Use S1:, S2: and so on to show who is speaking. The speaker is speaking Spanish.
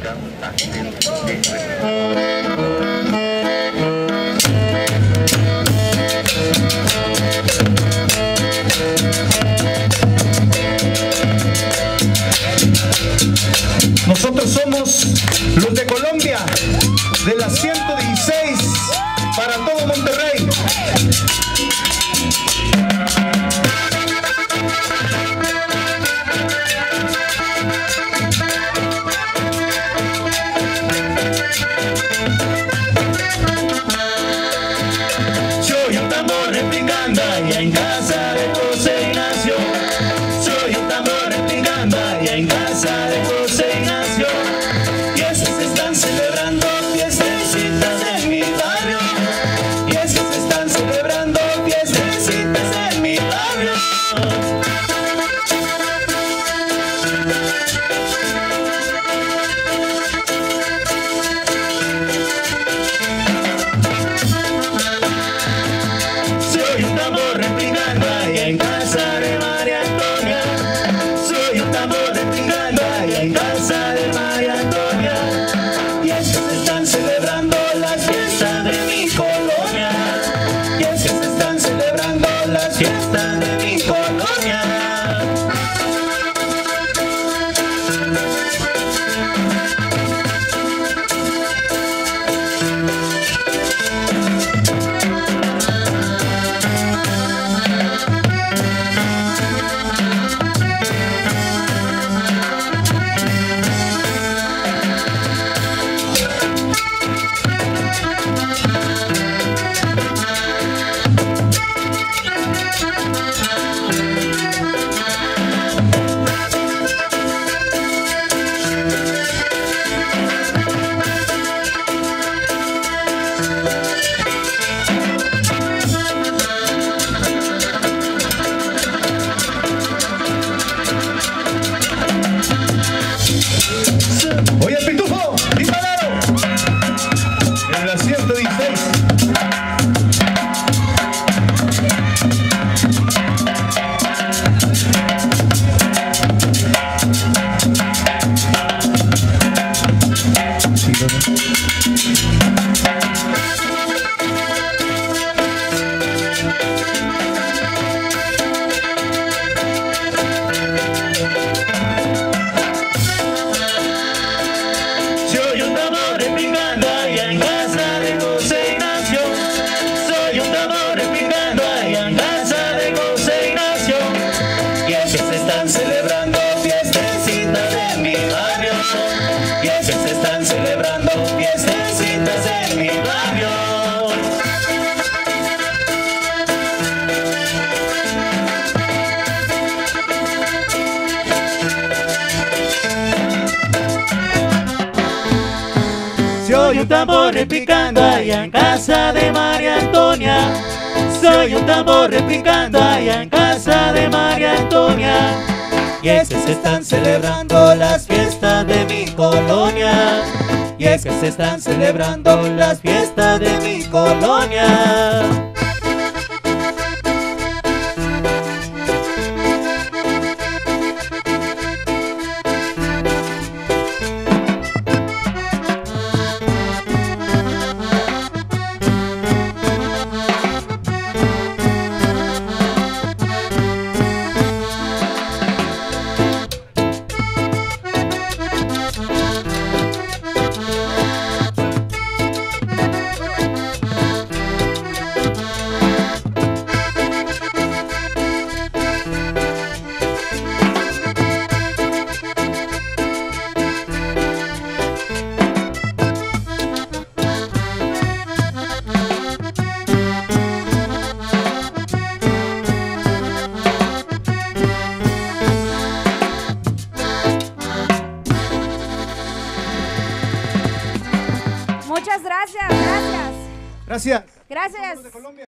S1: Nosotros somos los de Colombia, de la 116 para todo Monterrey.
S2: Soy un tambor respingando allá en casa de José Ignacio. Soy un tambor respingando allá en casa de José Ignacio. Y es que se están celebrando fiestecitas en mi barrio. Y es que se están celebrando fiestecitas en mi barrio. Soy un tambor respingando allá en casa de María Antonia. Soy un tambor respingando allá en casa de María Antonia. Y es que se están celebrando las fiestas de mi colonia. Y es que se están celebrando las fiestas de mi colonia.
S1: Oye, el pitufo, disparado. En la 116.
S2: Soy un tambor respingando allá en casa de José Ignacio. Soy un tambor respingando allá en casa de José Ignacio. Y es que se están celebrando fiestecitas en mi barrio. Y es que se están celebrando fiestecitas en mi barrio. Soy un tambor repicando allá en casa de María Antonia. Soy un tambor repicando allá en casa de María Antonia. Y es que se están celebrando las fiestas de mi colonia. Y es que se están celebrando las fiestas de mi colonia.
S3: Muchas gracias, gracias.
S1: Gracias.
S3: Gracias.
S1: De Colombia.